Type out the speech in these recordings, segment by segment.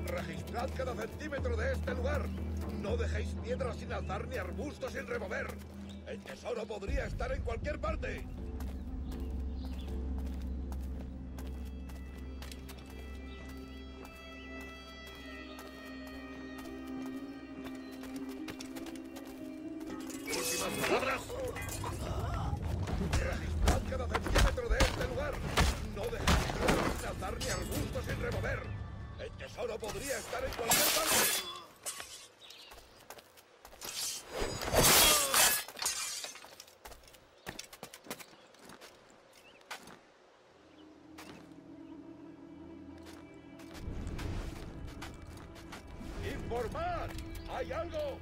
Registrad cada centímetro de este lugar. No dejéis piedras sin alzar ni arbustos sin remover. El tesoro podría estar en cualquier parte. Últimas palabras. Registrad cada centímetro de este lugar. No dejéis piedras sin alzar ni arbustos sin remover. El tesoro podría estar en cualquier parte. ¡Informad! ¡Hay algo!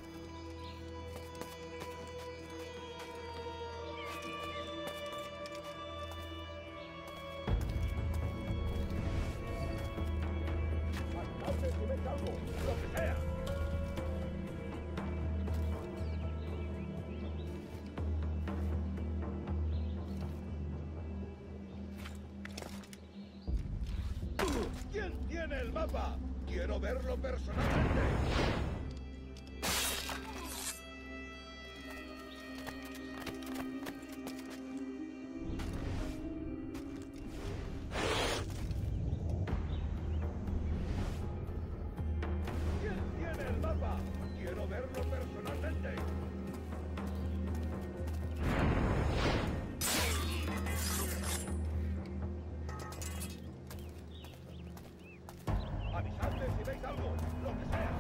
¡Alcalde, si ves algo! ¡Lo que sea! ¿Quién tiene el mapa? Quiero verlo personalmente. ¿Quién tiene el mapa? Quiero verlo personalmente. Avisadme si veis algo, lo que sea.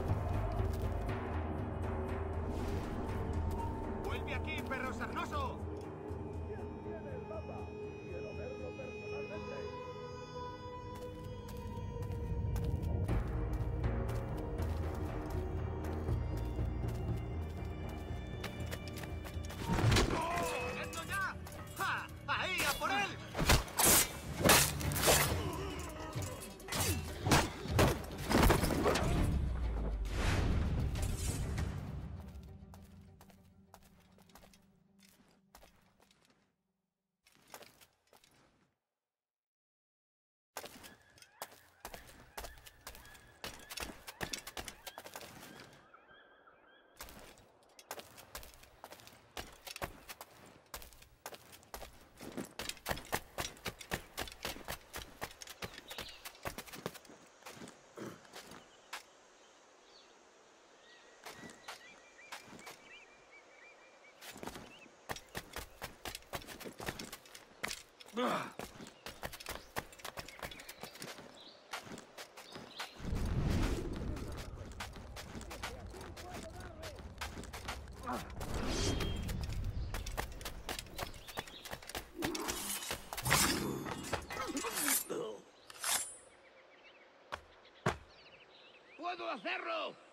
¡Vuelve aquí, perro sarnoso! ¿Quién tiene el mapa? Quiero verlo personalmente. ¡Esto ya! ¡Ja! ¡Ahí, a por él! ¡Puedo hacerlo!